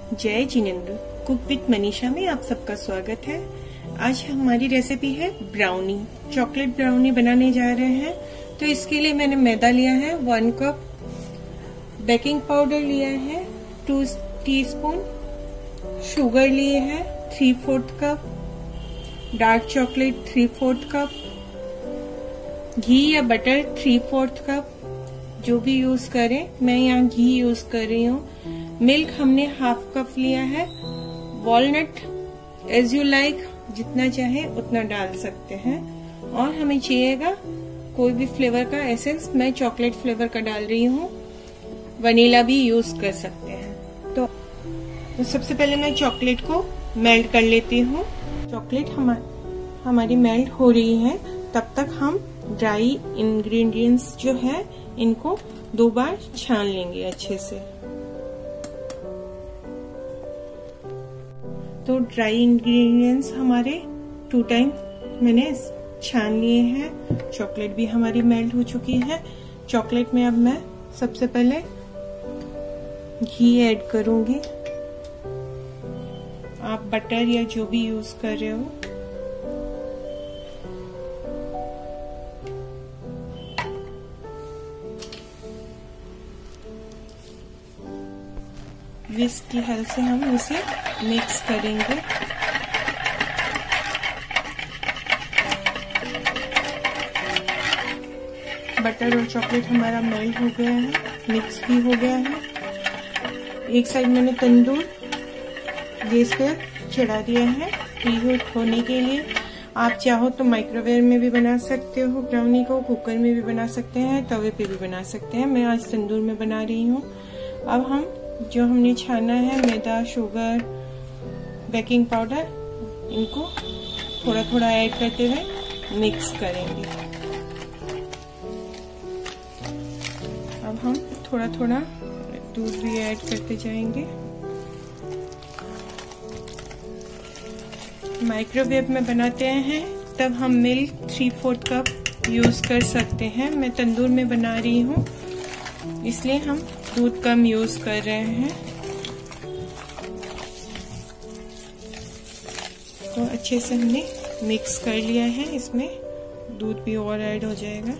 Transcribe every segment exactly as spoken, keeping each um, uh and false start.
जय Jinendra cook with Manisha में आप सबका स्वागत है। आज हमारी रेसिपी है ब्राउनी, चॉकलेट ब्राउनी बनाने जा रहे हैं। तो इसके लिए मैंने मैदा लिया है वन कप, बेकिंग पाउडर लिया है टू टीस्पून, शुगर लिए है three fourth cup, dark chocolate three fourth cup, घी या बटर थ्री फोर्थ कप, जो भी यूज करें, मैं यहाँ घी यूज कर रही हूँ। मिल्क हमने हाफ कप लिया है। वॉलनट एज यू लाइक, जितना चाहे उतना डाल सकते हैं। और हमें चाहिएगा कोई भी फ्लेवर का एसेंस, मैं चॉकलेट फ्लेवर का डाल रही हूँ, वनीला भी यूज कर सकते हैं। तो, तो सबसे पहले मैं चॉकलेट को मेल्ट कर लेती हूँ। चॉकलेट हमारी हमारी मेल्ट हो रही है, तब तक हम ड्राई इंग्रेडिएंट्स जो है इनको दो बार छान लेंगे अच्छे से। तो ड्राई इंग्रेडिएंट्स हमारे टू टाइम मैंने छान लिए हैं। चॉकलेट भी हमारी मेल्ट हो चुकी है। चॉकलेट में अब मैं सबसे पहले घी ऐड करूंगी। आप बटर या जो भी यूज कर रहे हो। विस्क की हेल्प से हम इसे मिक्स करेंगे। बटर और चॉकलेट हमारा मेल्ट हो गया है, मिक्स भी हो गया है। एक साइड मैंने तंदूर गैस पे चढ़ा दिया है प्रीहीट होने के लिए। आप चाहो तो माइक्रोवेव में भी बना सकते हो ब्राउनी को, कुकर में भी बना सकते हैं, तवे पे भी बना सकते हैं। मैं आज तंदूर में बना रही हूँ। अब हम जो हमने छाना है मैदा, शुगर, बेकिंग पाउडर, इनको थोड़ा थोड़ा ऐड करते हुए मिक्स करेंगे। अब हम थोड़ा थोड़ा दूध भी ऐड करते जाएंगे। माइक्रोवेव में बनाते हैं तब हम milk three fourth cup use कर सकते हैं। मैं तंदूर में बना रही हूँ, इसलिए हम दूध कम यूज कर रहे हैं। तो अच्छे से हमने मिक्स कर लिया है। इसमें दूध भी और ऐड हो जाएगा।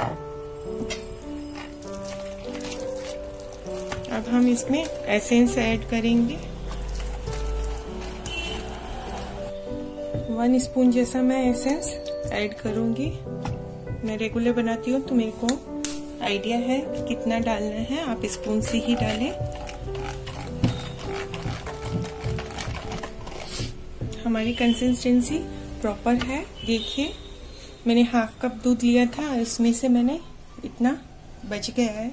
अब हम इसमें एसेंस ऐड करेंगे। वन स्पून जैसा मैं एसेंस ऐड करूंगी। मैं रेगुलर बनाती हूँ तो मेरे को आइडिया है कि कितना डालना है, आप स्पून से ही डालें। हमारी कंसिस्टेंसी प्रॉपर है। देखिए, मैंने हाफ कप दूध लिया था, उसमें से मैंने इतना बच गया है।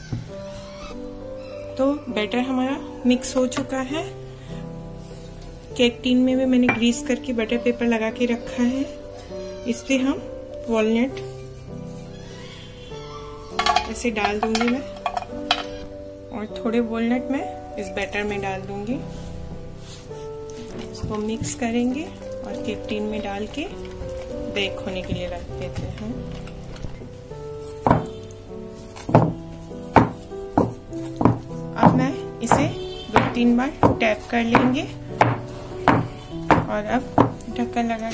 तो बैटर हमारा मिक्स हो चुका है। केक टीन में भी मैंने ग्रीस करके बटर पेपर लगा के रखा है। इस पे हम वॉलनट ऐसे डाल दूंगी मैं, और थोड़े वॉलनट मैं इस बैटर में डाल दूंगी। इसको मिक्स करेंगे और केक टीन में डाल के बेक होने के लिए रख देते हैं। अब मैं इसे दो तीन बार टैप कर लेंगे और अब ढक्कन लगा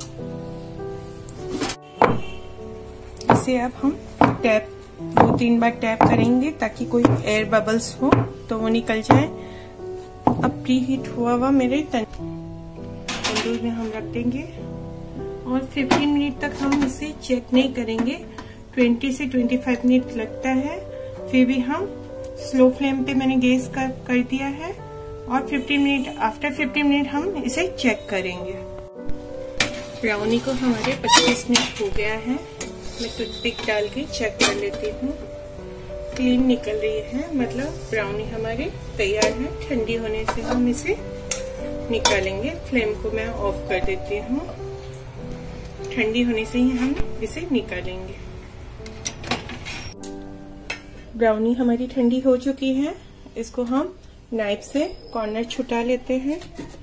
इसे अब हम टैप दो तीन बार टैप करेंगे ताकि कोई एयर बबल्स हो तो वो निकल जाए। अब प्री हीट हुआ हुआ मेरे तंदूर में हम रख देंगे और पंद्रह मिनट तक हम इसे चेक नहीं करेंगे। बीस से पच्चीस मिनट लगता है, फिर भी हम स्लो फ्लेम पे मैंने गैस कर, कर दिया है। और पंद्रह मिनट आफ्टर पंद्रह मिनट हम इसे चेक करेंगे। ब्राउनी को हमारे पच्चीस मिनट हो गया है। मैं टूथपिक डाल के चेक कर लेती हूँ। क्लीन निकल रही है, मतलब ब्राउनी हमारी तैयार है। ठंडी होने से हम इसे निकालेंगे। फ्लेम को मैं ऑफ कर देती हूँ। ठंडी होने से ही हम इसे निकालेंगे। ब्राउनी हमारी ठंडी हो चुकी है। इसको हम नाइफ से कॉर्नर छुटा लेते हैं।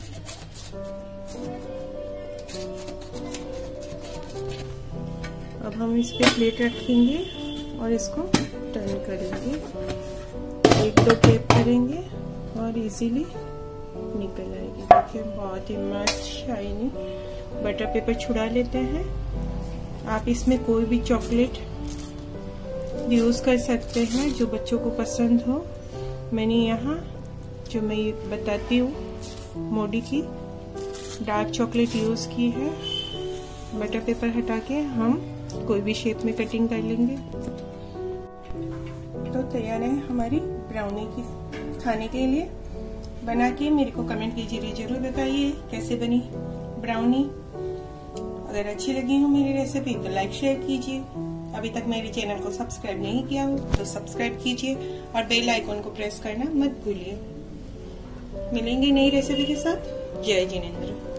अब हम इस पे प्लेट रखेंगे और इसको टर्न करेंगे। एक दो टेप करेंगे और इजीली निकल आएगी। देखिए बहुत ही मस्त शाइनी। बटर पेपर छुड़ा लेते हैं। आप इसमें कोई भी चॉकलेट यूज कर सकते हैं जो बच्चों को पसंद हो। मैंने यहाँ जो मैं ये बताती हूँ मोडी की डार्क चॉकलेट यूज की है। बटर पेपर हटा के हम कोई भी शेप में कटिंग कर लेंगे। तो तैयार है हमारी ब्राउनी की खाने के लिए। बना के मेरे को कमेंट कीजिए, जरूर बताइए कैसे बनी ब्राउनी। अगर अच्छी लगी हो मेरी रेसिपी तो लाइक शेयर कीजिए। अभी तक मेरे चैनल को सब्सक्राइब नहीं किया हो तो सब्सक्राइब कीजिए और बेल आइकॉन को प्रेस करना मत भूलिए। मिलेंगे नई रेसिपी के साथ। जय जिनेंद्र।